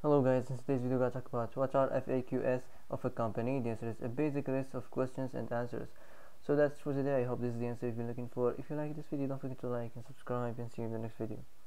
Hello guys, in today's video we're gonna talk about what are FAQs of a company. The answer is a basic list of questions and answers. So that's for today. I hope this is the answer you've been looking for. If you like this video, don't forget to like and subscribe, and see you in the next video.